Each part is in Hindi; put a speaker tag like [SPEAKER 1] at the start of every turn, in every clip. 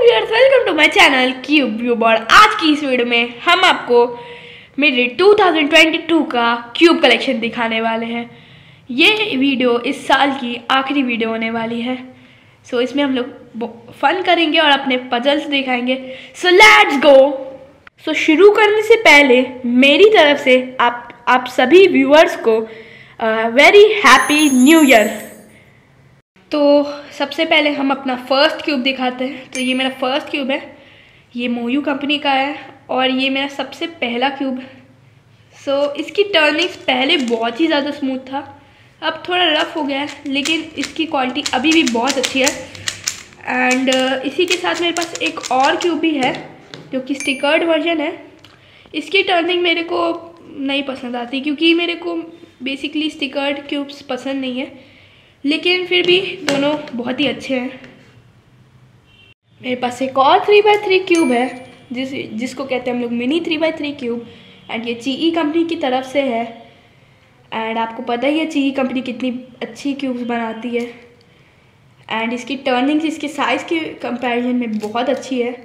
[SPEAKER 1] Viewers, welcome to my channel cube cube. और आज की इस वीडियो में हम आपको मेरे 2022 का क्यूब कलेक्शन दिखाने वाले हैं। ये वीडियो इस साल की आखिरी वीडियो होने वाली है। सो इसमें हम लोग फन करेंगे और अपने पजल्स दिखाएंगे। So let's go. सो शुरू करने से पहले मेरी तरफ से आप सभी व्यूअर्स को वेरी हैप्पी न्यू ईयर। तो सबसे पहले हम अपना फर्स्ट क्यूब दिखाते हैं। तो ये मेरा फर्स्ट क्यूब है, ये मोयू कंपनी का है और ये मेरा सबसे पहला क्यूब। सो इसकी टर्निंग्स पहले बहुत ही ज़्यादा स्मूथ था, अब थोड़ा रफ हो गया है, लेकिन इसकी क्वालिटी अभी भी बहुत अच्छी है। एंड इसी के साथ मेरे पास एक और क्यूब भी है जो कि स्टिकर्ड वर्जन है। इसकी टर्निंग मेरे को नहीं पसंद आती क्योंकि मेरे को बेसिकली स्टिकर्ड क्यूब्स पसंद नहीं है, लेकिन फिर भी दोनों बहुत ही अच्छे हैं। मेरे पास एक और 3x3 क्यूब है जिसको कहते हैं हम लोग मिनी 3x3 क्यूब। एंड ये चीई कंपनी की तरफ से है। एंड आपको पता ही है चीई कंपनी कितनी अच्छी क्यूब्स बनाती है। एंड इसकी टर्निंग्स इसके साइज़ के कंपैरिजन में बहुत अच्छी है।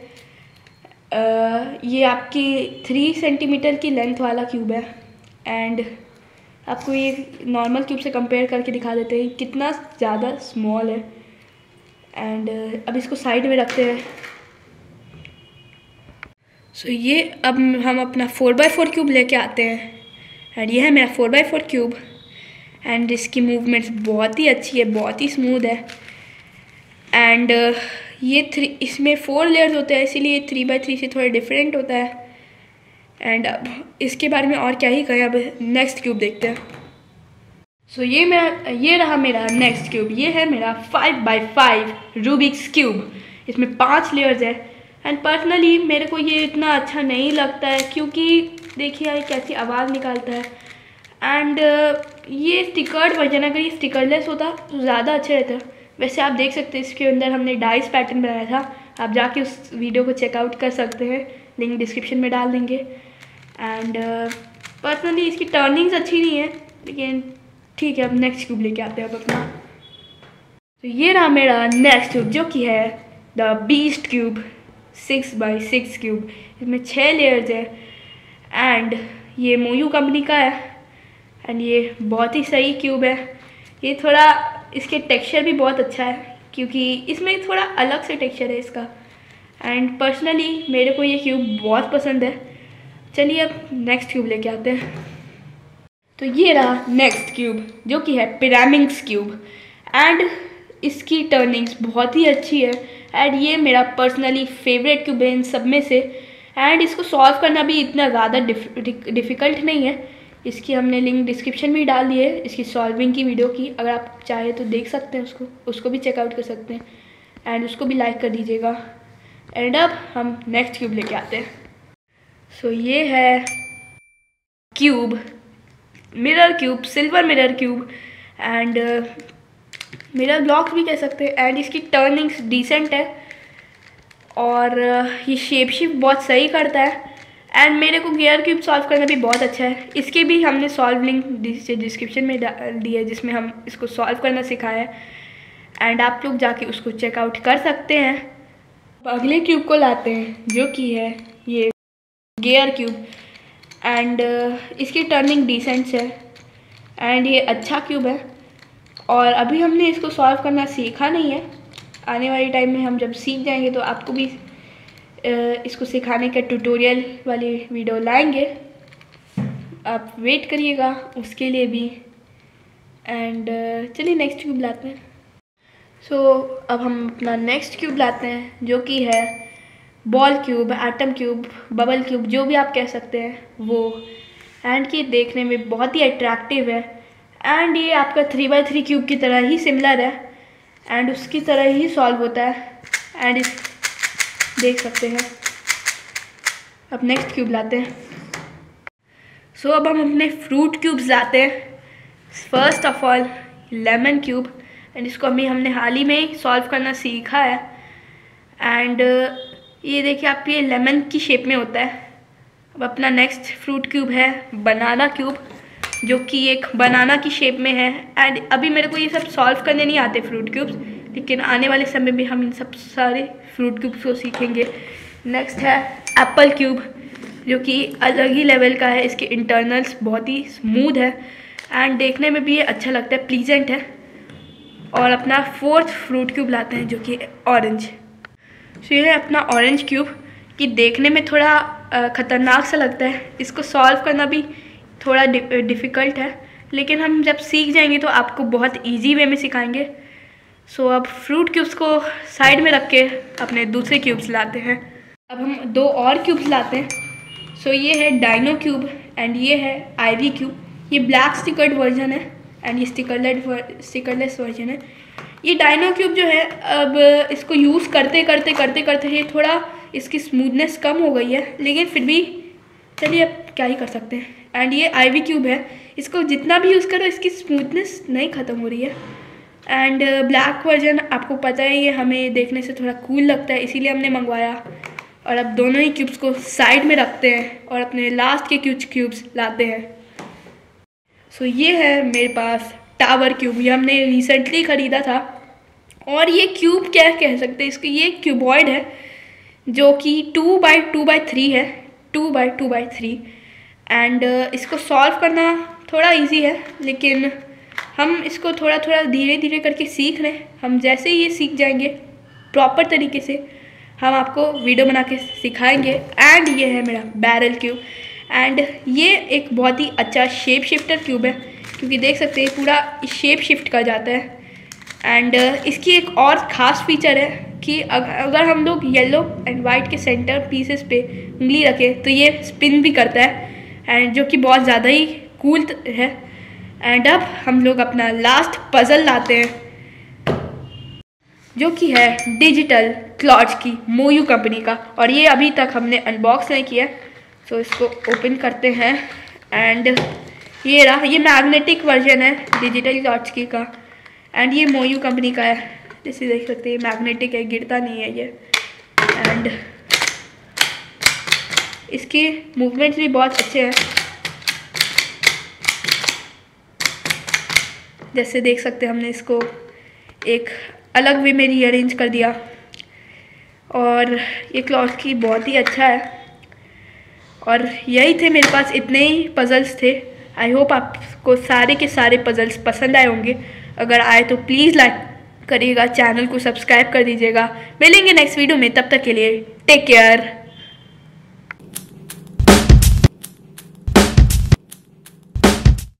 [SPEAKER 1] ये आपकी 3 सेंटीमीटर की लेंथ वाला क्यूब है। एंड आपको ये नॉर्मल क्यूब से कंपेयर करके दिखा देते हैं कितना ज़्यादा स्मॉल है। एंड अब इसको साइड में रखते हैं। सो ये अब हम अपना 4x4 क्यूब लेके आते हैं। एंड ये है मेरा 4x4 क्यूब। एंड इसकी मूवमेंट्स बहुत ही अच्छी है, बहुत ही स्मूथ है। एंड ये इसमें 4 लेयर्स होते हैं, इसीलिए 3x3 से थोड़ा डिफरेंट होता है। एंड अब इसके बारे में और क्या ही कहें, अब नेक्स्ट क्यूब देखते हैं। सो ये रहा मेरा नेक्स्ट क्यूब। ये है मेरा 5x5 रूबिक्स क्यूब। इसमें 5 लेयर्स है। एंड पर्सनली मेरे को ये इतना अच्छा नहीं लगता है क्योंकि देखिए ये कैसी आवाज़ निकालता है। एंड ये स्टिकर्ड वर्जन, अगर ये स्टिकरलेस होता तो ज़्यादा अच्छा रहता। वैसे आप देख सकते हैं इसके अंदर हमने डाइस पैटर्न बनाया था, आप जाके उस वीडियो को चेकआउट कर सकते हैं, लिंक डिस्क्रिप्शन में डाल देंगे। एंड पर्सनली इसकी टर्निंग्स अच्छी नहीं है, लेकिन ठीक है। अब नेक्स्ट क्यूब लेके आते हैं अब अपना। तो ये रहा मेरा नेक्स्ट क्यूब जो कि है the beast cube 6x6 cube. इसमें 6 लेयर्स है। एंड ये मोयू कंपनी का है। एंड ये बहुत ही सही क्यूब है। ये थोड़ा इसके टेक्सचर भी बहुत अच्छा है क्योंकि इसमें थोड़ा अलग से टेक्सचर है इसका। एंड पर्सनली मेरे को ये क्यूब बहुत पसंद है। चलिए अब नेक्स्ट क्यूब लेके आते हैं। तो ये रहा नेक्स्ट क्यूब जो कि है पिरामिड्स क्यूब। एंड इसकी टर्निंग्स बहुत ही अच्छी है। एंड ये मेरा पर्सनली फेवरेट क्यूब है इन सब में से। एंड इसको सॉल्व करना भी इतना ज़्यादा डिफ़िकल्ट नहीं है। इसकी हमने लिंक डिस्क्रिप्शन में डाल दी है, इसकी सॉल्विंग की वीडियो की, अगर आप चाहे तो देख सकते हैं उसको भी चेकआउट कर सकते हैं। एंड उसको भी लाइक कर दीजिएगा। एंड अब हम नेक्स्ट क्यूब लेके आते हैं। सो ये है cube, mirror cube, silver mirror cube. And mirror blocks भी कह सकते हैं। एंड इसकी टर्निंग्स डिसेंट है और ये शेप शिफ्ट बहुत सही करता है। एंड मेरे को गियर क्यूब सॉल्व करना भी बहुत अच्छा है। इसके भी हमने सॉल्व लिंक डिस्क्रिप्शन में डाल दी है जिसमें हम इसको सॉल्व करना सिखाया है। एंड आप लोग जाके उसको चेकआउट कर सकते हैं। अगले क्यूब को लाते हैं जो कि है ये गियर क्यूब। एंड इसकी टर्निंग डिसेंट है। एंड ये अच्छा क्यूब है और अभी हमने इसको सॉल्व करना सीखा नहीं है। आने वाले टाइम में हम जब सीख जाएंगे तो आपको भी इसको सिखाने का ट्यूटोरियल वाली वीडियो लाएंगे, आप वेट करिएगा उसके लिए भी। एंड चलिए नेक्स्ट क्यूब लाते हैं। सो अब हम अपना नेक्स्ट क्यूब लाते हैं जो कि है ball cube, atom cube, bubble cube, जो भी आप कह सकते हैं वो। एंड ये देखने में बहुत ही अट्रैक्टिव है। एंड ये आपका 3x3 क्यूब की तरह ही सिमिलर है एंड उसकी तरह ही सॉल्व होता है। एंड देख सकते हैं। अब नेक्स्ट क्यूब लाते हैं। सो अब हम अपने फ्रूट क्यूब्स लाते हैं। First of all lemon cube. And इसको हमने हाल ही में सॉल्व करना सीखा है। एंड ये देखिए आप, ये लेमन की शेप में होता है। अब अपना नेक्स्ट फ्रूट क्यूब है बनाना क्यूब जो कि एक बनाना की शेप में है। एंड अभी मेरे को ये सब सॉल्व करने नहीं आते फ्रूट क्यूब्स, लेकिन आने वाले समय में हम इन सब सारे फ्रूट क्यूब्स को सीखेंगे। नेक्स्ट है एप्पल क्यूब, जो कि अलग ही लेवल का है। इसके इंटरनल्स बहुत ही स्मूथ है एंड देखने में भी ये अच्छा लगता है, प्लीजेंट है। और अपना फोर्थ फ्रूट क्यूब लाते हैं, जो कि ऑरेंज। तो ये है अपना ऑरेंज क्यूब, कि देखने में थोड़ा ख़तरनाक सा लगता है। इसको सॉल्व करना भी थोड़ा डिफ़िकल्ट है, लेकिन हम जब सीख जाएंगे तो आपको बहुत इजी वे में सिखाएंगे। सो अब फ्रूट क्यूब्स को साइड में रख के अपने दूसरे क्यूब्स लाते हैं। अब हम 2 और क्यूब्स लाते हैं। सो ये है डायनो क्यूब एंड ये है आईवी क्यूब। ये ब्लैक स्टिकर्ड वर्जन है एंड ये स्टिकरलेस वर्जन है। ये डायनो क्यूब जो है, अब इसको यूज़ करते करते ये थोड़ा इसकी स्मूथनेस कम हो गई है, लेकिन फिर भी चलिए अब क्या ही कर सकते हैं। एंड ये आईवी क्यूब है, इसको जितना भी यूज़ करो इसकी स्मूथनेस नहीं ख़त्म हो रही है। एंड ब्लैक वर्जन आपको पता है, ये हमें देखने से थोड़ा कूल लगता है, इसीलिए हमने मंगवाया। और अब दोनों ही क्यूब्स को साइड में रखते हैं और अपने लास्ट के कुछ क्यूब्स लाते हैं। सो ये है मेरे पास टावर क्यूब, ये हमने रिसेंटली ख़रीदा था। और ये क्यूब क्या कह सकते हैं इसको, ये क्यूबॉइड है जो कि 2x2x3 है, 2x2x3। एंड इसको सॉल्व करना थोड़ा इजी है, लेकिन हम इसको थोड़ा थोड़ा धीरे धीरे करके सीख रहे हैं। हम जैसे ही ये सीख जाएंगे प्रॉपर तरीके से, हम आपको वीडियो बना के सिखाएंगे। एंड ये है मेरा बैरल क्यूब, एंड ये एक बहुत ही अच्छा शेप शिफ्टर क्यूब है, क्योंकि देख सकते हैं पूरा शेप शिफ्ट कर जाता है। एंड इसकी एक और ख़ास फीचर है कि अगर हम लोग येलो एंड वाइट के सेंटर पीसेस पे उंगली रखें तो ये स्पिन भी करता है, एंड जो कि बहुत ज़्यादा ही कूल है। एंड अब हम लोग अपना लास्ट पज़ल लाते हैं, जो कि है डिजिटल क्लॉच की मोयू कंपनी का, और ये अभी तक हमने अनबॉक्स नहीं किया। तो इसको ओपन करते हैं एंड ये रहा, ये मैग्नेटिक वर्जन है डिजिटल क्लॉच की का, एंड ये मोयू कंपनी का है। जैसे देख सकते हैं मैग्नेटिक है, गिरता नहीं है ये। एंड इसकी मूवमेंट्स भी बहुत अच्छे हैं, जैसे देख सकते हैं हमने इसको एक अलग वे में रीअरेंज कर दिया। और ये क्लॉथ की बहुत ही अच्छा है। और यही थे मेरे पास, इतने ही पज़ल्स थे। आई होप आपको सारे के सारे पज़ल्स पसंद आए होंगे। अगर आए तो प्लीज़ लाइक करिएगा, चैनल को सब्सक्राइब कर दीजिएगा। मिलेंगे नेक्स्ट वीडियो में, तब तक के लिए टेक केयर।